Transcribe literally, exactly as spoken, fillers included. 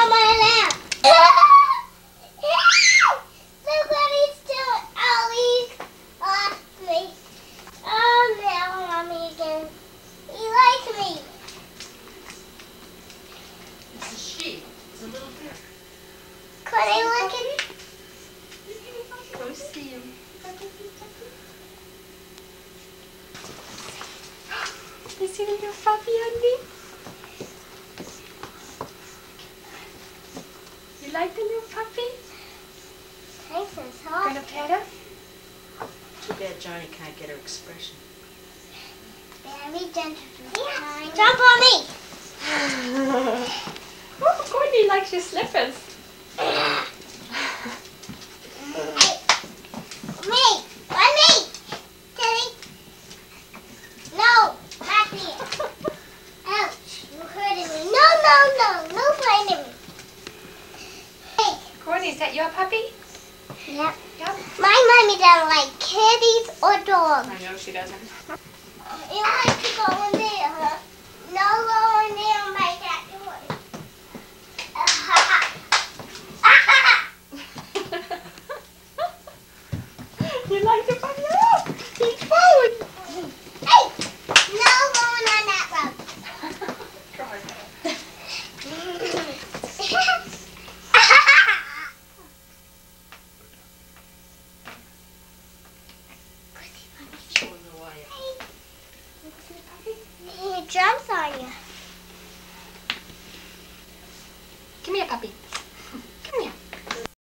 on my lap. Look what he's doing. Oh, he's off me. Oh, now mommy again. He likes me. It's a sheep. It's a little bear. Courtney, look at Go see him. You see the little puppy, honey? You like the little puppy? Nice and soft. Gonna pet her? Too bad Johnny can't get her expression. Very gentle. Yeah. Jump on me. Oh, Courtney likes your slippers. Me. Let me. Teddy. No. Not me. Ouch. You hurting me. No, no, no. No biting me. Hey. Courtney, is that your puppy? Yep. Yep. My mommy doesn't like kitties or dogs. I know she doesn't. You like to go in there, huh? No going there by that door. You like the puppy? Oh, he's following. Hey! No going on that road. Showing the wire. He jumps on you. Give me a puppy.